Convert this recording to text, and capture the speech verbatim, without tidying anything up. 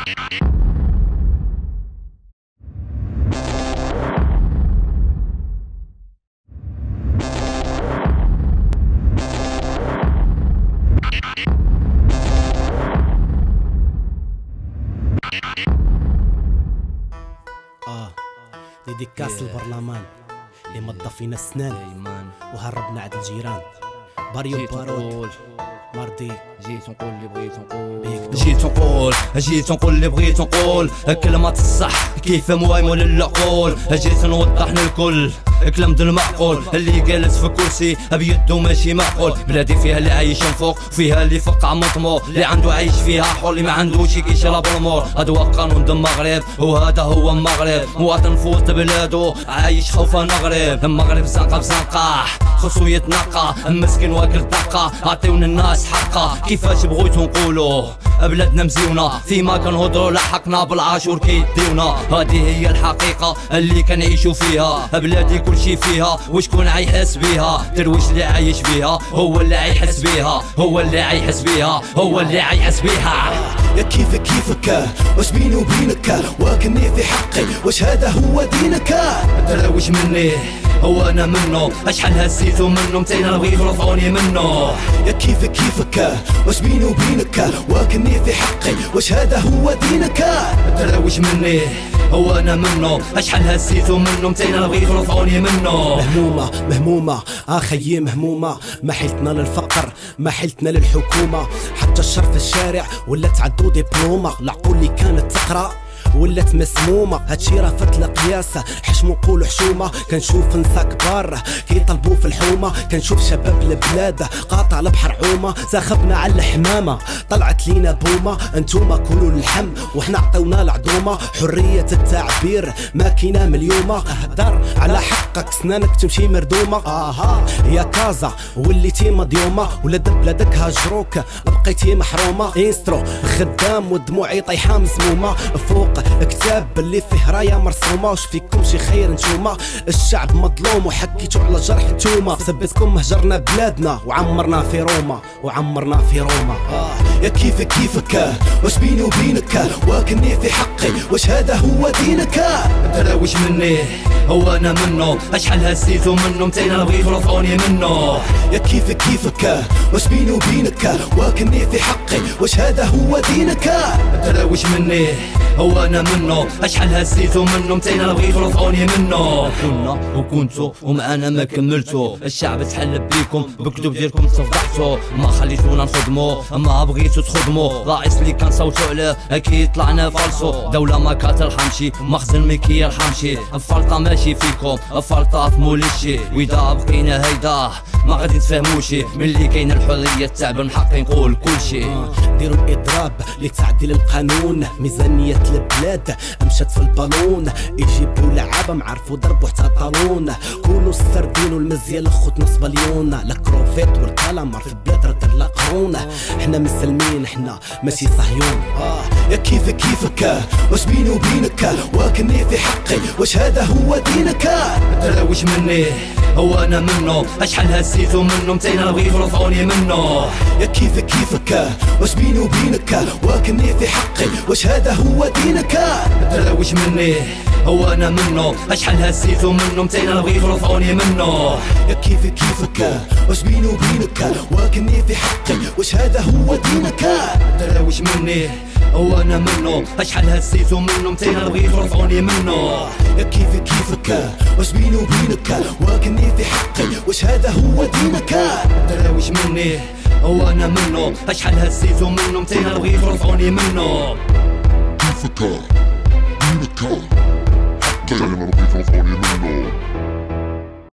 اه ديديكاس البرلمان اللي مضى فينا السنان وهربنا عند الجيران. باريو بارود مرضي جيت نقول اللي بغيت نقول جيت نقول جيت نقول اللي بغيت نقول كلمة الصح كيف موائم للعقول. جيت نوضح للكل كلام د المعقول اللي جالس في كرسي بيدو ماشي معقول. بلادي فيها اللي عايش فوق فيها اللي فقع مطمور اللي عنده عايش فيها حر اللي ما عندوش كيشرب المور. هذا هو قانون د المغرب وهذا هو المغرب. مواطن فوت بلادو عايش خوفا نغرب. المغرب زنقه بزنقه خصو يتنقى مسكين واكل دقه. عطيونا الناس حقه كيفاش بغيتو نقولوا بلادنا مزيونة فيما كنهضروا لحقنا بالعاشور كيديونا. هذه هي الحقيقة اللي كنعيشوا فيها. بلادي كلشي فيها وشكون عيحس بيها. درويش اللي عايش بيها هو اللي عيحس بيها هو اللي عيحس بيها هو اللي عيحس بيها. يا كيف كيفك واش بيني وبينك واكني في حقي واش هذا هو دينك. درويش مني هو انا منه اشحال هزيتو منه متين بغيت رفعوني منه. يا كيف كيفك واش بيني وبينك واكني في حقي واش هذا هو دينك. درويش مني هو انا منه اشحال هزيتو منه متين بغيت رفعوني منه. مهمومة مهمومة اخيي مهمومة ما حيلتنا للفقر ما حيلتنا للحكومة. حتى الشر في الشارع ولات عدو دبلومة. العقول اللي كانت تقرا ولات مسمومة. هادشي راه فات القياسة حشمو قولو حشومة. كنشوف نسا كبار كيطلبو في الحومة. كنشوف شباب البلاد قاطع البحر عومة. زاخبنا على الحمامة طلعت لينا بومة. انتوما كلوا اللحم وحنا عطيونا العدومة. حرية التعبير ما كينا مليومة. اهدر على حقك سنانك تمشي مردومة. اها يا كازا وليتي مضيومة. ولاد بلادك هاجروك بقيتي محرومة. انسترو خدام ودموعي طيحة مسمومة. فوق كتاب اللي فيه رايه مرسومه. واش فيكم شي خير نتوما. الشعب مظلوم وحكيتو على جرح نتوما. بسبتكم هجرنا بلادنا وعمرنا في روما وعمرنا في روما. آه يا كيف كيفك واش بيني وبينك واكني في حقي واش هذا هو دينك. درويش مني هو انا منه اشحال هزيتو منه متين بغيت رفعوني منه. يا كيف كيفك واش بيني وبينك واكني في حقي واش هذا هو دينك. درويش مني هو انا منه اشحال هزيتو منه متين بغيت رفعوني منه. كنا وكنتو ومعانا ما كملتو. الشعب تحل بيكم بكذوب ديالكم تصفحتو. ما خليتونا نخدمو ما بغيتو تخدمو. راعس اللي كنصوتو عليه اكيد طلعنا فالصو. دولة ما كترحمشي مخزن ما كيرحمشي. الفلطة ماشي فيكم الفلطة في موليشي. واذا بقينا هيدا ما غادي تفهموشي. ملي كاين الحرية التعب من حقي نقول كلشي. ديروا الاضراب لتعديل القانون. ميزانية البلاد مشات في البالون. يجيبوا لعابة معرفو ضربو حتى طالون. كونوا السردين والمزيان الخوت نص بليون. لا كروفيت والكالامار في البلاد راه دار لا قرون. حنا مسلمين حنا ماشي صهيون. آه يا كيف كيفك واش بيني وبينك واكني في حقي واش هذا هو دينك. درويش مني هو انا منه اشحال هزيتو منه متين بغيت رفعوني منه. يا كيف كيفك واش بيني وبينك واكني في حقي واش هذا هو دينك. درويش مني هو انا منه اشحال هزيتو منه متين بغيت رفعوني منه. يا كيف كيفك واش بيني وبينك واكني في حقي واش هذا هو دينك. درويش مني هو انا منه اشحال هزيتو منه متين بغيت رفعوني منه. يا كيف كيفك واش بيني وبينك واكني في حقي واش هذا هو دينك. درويش مني هو انا منه اشحال هزيتو منه متين بغيت رفعوني منه. كيفك دينك حقي انا بغيت رفعوني منه.